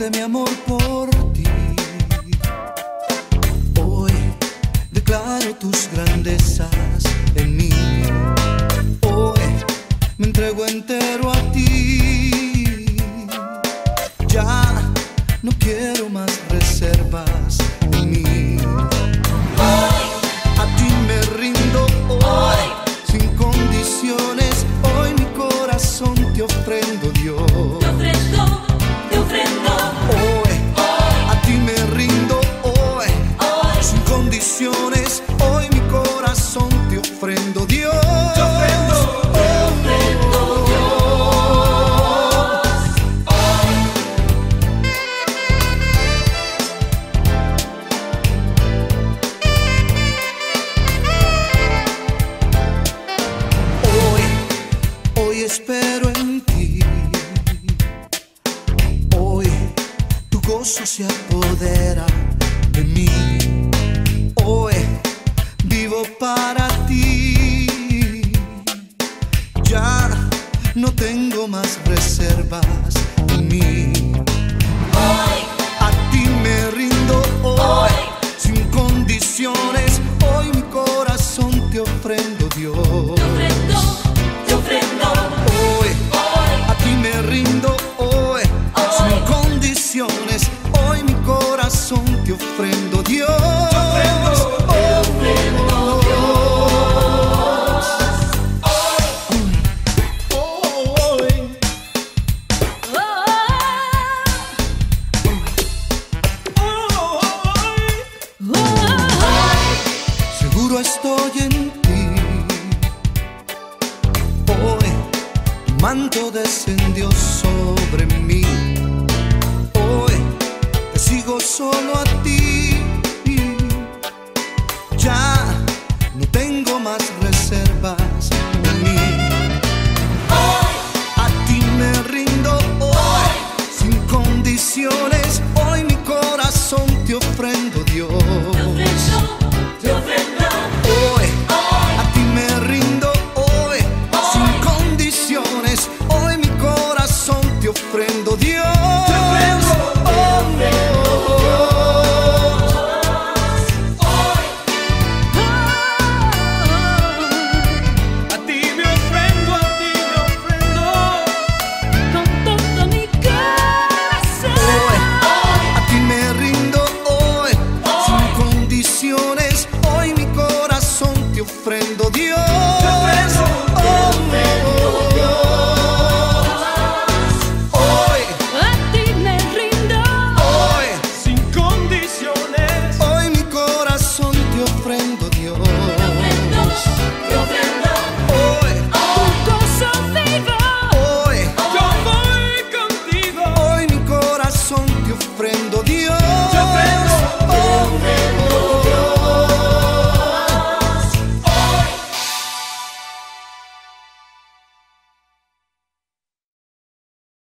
de mi amor por ti. Hoy declaro tus grandezas en mí. Hoy me entrego entero a ti. Ya no quiero más reservas en mí. Hoy a ti me rindo, hoy sin condiciones. Hoy mi corazón te ofrendo, Dios. Te ofrendo. Hoy a ti me rindo, hoy sin condiciones. Hoy mi corazón te ofrendo, Dios. Te ofrendo, Hoy espero en ti. Hoy tu gozo se apodera de mí. Hoy vivo para ti. Ya no tengo más reservas en mí. Hoy a ti me rindo, hoy sin condiciones. Hoy mi corazón te ofrendo, Dios. Te ofrendo. Hoy a ti me rindo, hoy sin condiciones. Hoy mi corazón te ofrendo, Dios. Seguro estoy en ti. Hoy tu manto descendió sobre mí. Hoy te sigo solo a ti. Ya